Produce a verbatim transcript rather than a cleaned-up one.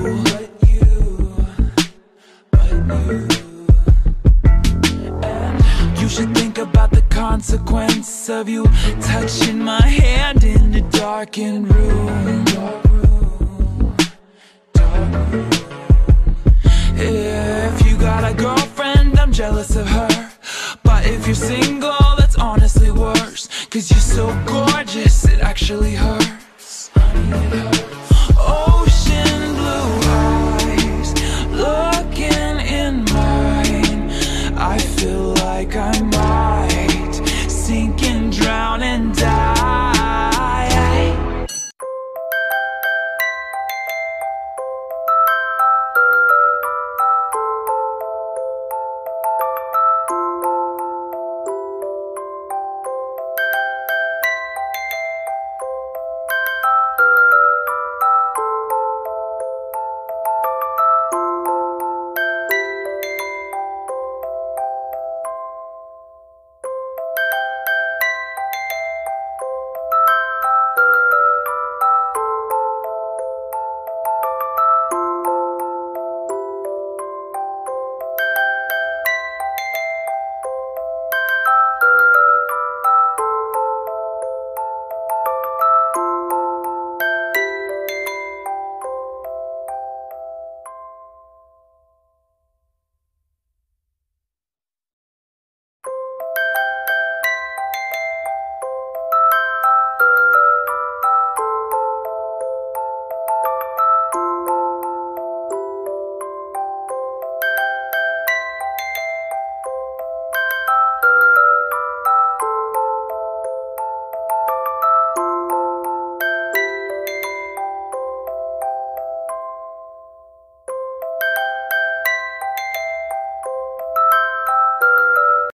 but you, but you. And you should think about the consequence of you touching my hand in a darkened room. Dark room, dark room. If you got a girlfriend, I'm jealous of her. But if you're single, that's honestly worse, 'cause you're so gorgeous, it actually hurts.